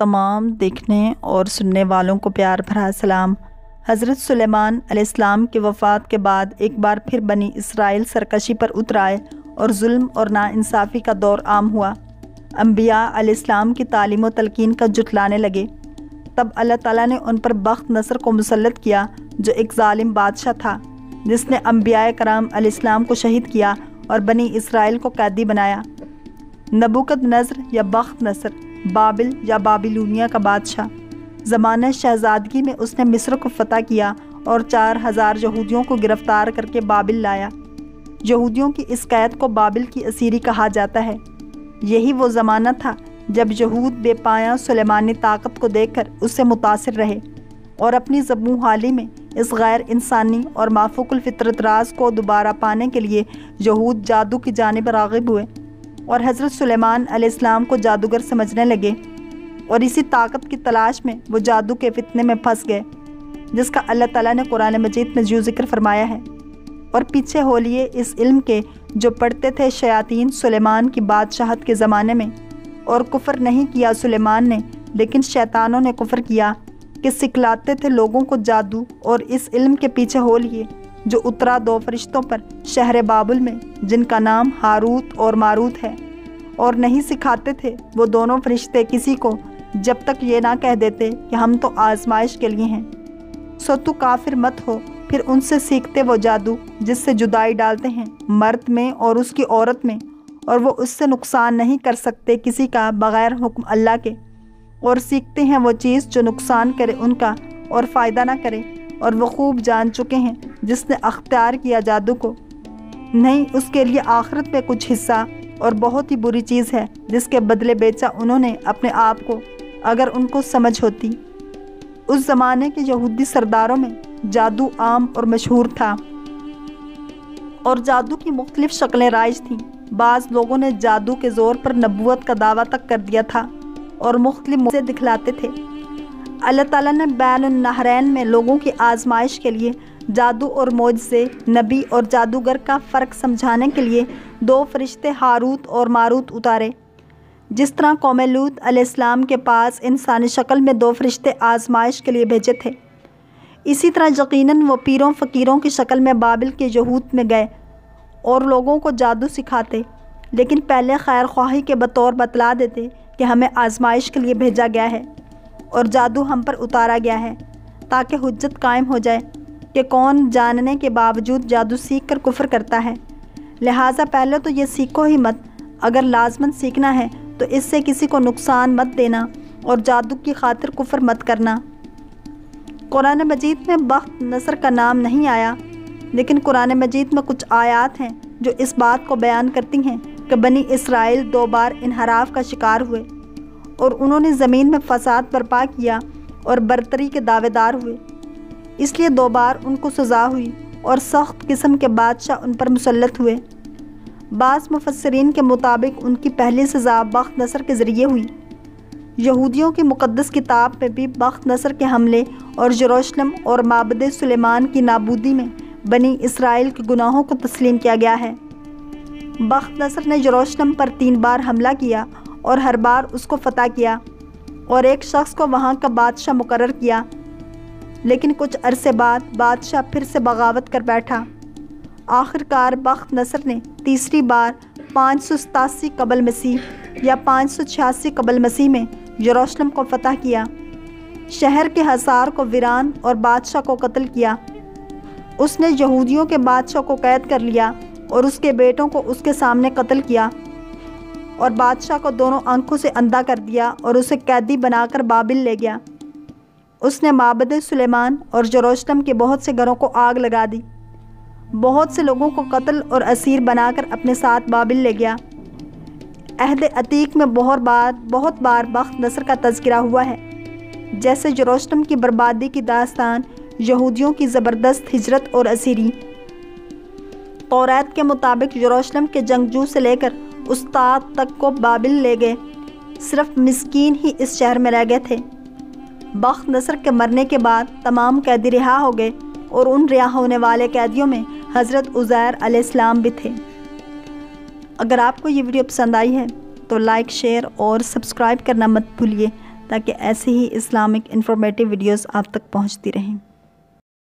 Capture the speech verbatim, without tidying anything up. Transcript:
तमाम देखने और सुनने वालों को प्यार भरा सलाम। हज़रत सुलेमान अलैहिस्सलाम की वफ़ात के बाद एक बार फिर बनी इसराइल सरकशी पर उतर आए और जुल्म और नाइंसाफ़ी का दौर आम हुआ। अंबिया अलैहिस्सलाम की तालीम व तलकीन का जुटलाने लगे। तब अल्लाह ताला ने उन पर बख्त नसर को मुसल्लत किया, जो एक ज़ालिम बादशाह था, जिसने अंबिया कराम अलैहिस्सलाम को शहीद किया और बनी इसराइल को कैदी बनाया। नबूकदनज़र या बख्त नसर बाबिल या बाबिलोनिया का बादशाह, ज़माना शहज़ादगी में उसने मिस्र को फ़तह किया और चार हज़ार यहूदियों को गिरफ़्तार करके बाबिल लाया। यहूदियों की इस कैद को बाबिल की असीरी कहा जाता है। यही वो ज़माना था जब यहूद बेपाया सुलेमानी ताकत को देखकर उससे मुतासिर रहे और अपनी ज़बूं हाली में इस गैर इंसानी और माफूकुल फितरत राज को दोबारा पाने के लिए यहूद जादू की जानिब राग़िब हुए और हज़रत सुलेमान अलैहिस्सलाम को जादूगर समझने लगे और इसी ताकत की तलाश में वो जादू के फितने में फंस गए, जिसका अल्लाह ताला ने कुरान मजीद में जो ज़िक्र फरमाया है। और पीछे हो लिए इस इल्म के जो पढ़ते थे शयातीन सुलेमान की बादशाहत के ज़माने में, और कुफ़र नहीं किया सुलेमान ने, लेकिन शैतानों ने कुफ़र किया कि सिखलाते थे लोगों को जादू, और इस इल्म के पीछे हो लिए जो उतरा दो फरिश्तों पर शहर बाबुल में, जिनका नाम हारूत और मारूत है। और नहीं सिखाते थे वो दोनों फरिश्ते किसी को जब तक ये ना कह देते कि हम तो आजमाइश के लिए हैं। सो तू काफिर मत हो, फिर उनसे सीखते वो जादू जिससे जुदाई डालते हैं मर्द में और उसकी औरत में, और वो उससे नुकसान नहीं कर सकते किसी का बग़ैर हुक्म अल्लाह के। और सीखते हैं वो चीज़ जो नुकसान करे उनका और फ़ायदा ना करे, और वो खूब जान चुके हैं जिसने अख्तियार किया जादू को, नहीं उसके लिए आखिरत में कुछ हिस्सा, और बहुत ही बुरी चीज़ है जिसके बदले बेचा उन्होंने अपने आप को, अगर उनको समझ होती। उस ज़माने के यहूदी सरदारों में जादू आम और मशहूर था, और जादू की मुख्तलिफ शक्लें राइज थीं। बाज़ लोगों ने जादू के ज़ोर पर नबूवत का दावा तक कर दिया था और मुख्तलिफ मुझे दिखलाते थे। अल्लाह ताला ने बैनुन नहरैन में लोगों की आजमाइश के लिए जादू और मोजज़े, नबी और जादूगर का फ़र्क समझाने के लिए दो फरिश्ते हारूत और मारूत उतारे। जिस तरह कौम लूत अलैहिस्सलाम के पास इंसानी शक्ल में दो फरिश्ते आजमाइश के लिए भेजे थे, इसी तरह यकीनन वो पीरों फ़कीरों की शक्ल में बाबिल के यहूद में गए और लोगों को जादू सिखाते, लेकिन पहले खैर ख्वाही के बतौर बतला देते कि हमें आजमाइश के लिए भेजा गया है और जादू हम पर उतारा गया है, ताकि हुज्जत कायम हो जाए कि कौन जानने के बावजूद जादू सीख कर कुफ्र करता है। लिहाजा पहले तो ये सीखो ही मत, अगर लाजमन सीखना है तो इससे किसी को नुकसान मत देना और जादू की खातिर कुफ्र मत करना। कुरान मजीद में बख्त नसर का नाम नहीं आया, लेकिन कुरान मजीद में कुछ आयात हैं जो इस बात को बयान करती हैं कि बनी इसराइल दो बार इनहराफ का शिकार हुए और उन्होंने ज़मीन में फसाद बर्पा किया और बरतरी के दावेदार हुए, इसलिए दो बार उनको सज़ा हुई और सख्त किस्म के बादशाह उन पर मुसल्लत हुए। बाज़ मुफस्सिरीन के मुताबिक उनकी पहली सज़ा बख्त नसर के ज़रिए हुई। यहूदियों की मुक़द्दस किताब में भी बख्त नसर के हमले और यरूशलेम और माबद सुलेमान की नाबूदी में बनी इसराइल के गुनाहों को तस्लीम किया गया है। बख्त नसर ने यरूशलेम पर तीन बार हमला किया और हर बार उसको फ़तह किया और एक शख्स को वहाँ का बादशाह मुकर्रर किया, लेकिन कुछ अरसे बाद बादशाह फिर से बगावत कर बैठा। आखिरकार बख्त नसर ने तीसरी बार पाँच सौ सतासी कबल मसीह या पाँच सौ छियासी कबल मसीह में यरूशलेम को फ़तह किया, शहर के हसार को वीरान और बादशाह को कत्ल किया। उसने यहूदियों के बादशाह को कैद कर लिया और उसके बेटों को उसके सामने कत्ल किया, और बादशाह को दोनों आंखों से अंधा कर दिया और उसे कैदी बनाकर बाबिल ले गया। उसने माबद सुलेमान और यरूशलेम के बहुत से घरों को आग लगा दी, बहुत से लोगों को कत्ल और असीर बनाकर अपने साथ बाबिल ले गया। अहद अतीक में बहुत बार बहुत बार बख्त नसर का तज़किरा हुआ है, जैसे यरूशलेम की बर्बादी की दास्तान, यहूदियों की ज़बरदस्त हिजरत और असीरी। तौरात के मुताबिक यरूशलेम के जंगजू से लेकर उस्ताद तक को बाबिल ले गए, सिर्फ मिस्कीन ही इस शहर में रह गए थे। बख्त नसर के मरने के बाद तमाम कैदी रिहा हो गए और उन रिहा होने वाले कैदियों में हज़रत उज़ैर अलैहिस्सलाम भी थे। अगर आपको ये वीडियो पसंद आई है तो लाइक, शेयर और सब्सक्राइब करना मत भूलिए تاکہ ایسے ہی اسلامک انفارمیٹیو ویڈیوز آپ تک پہنچتی رہیں۔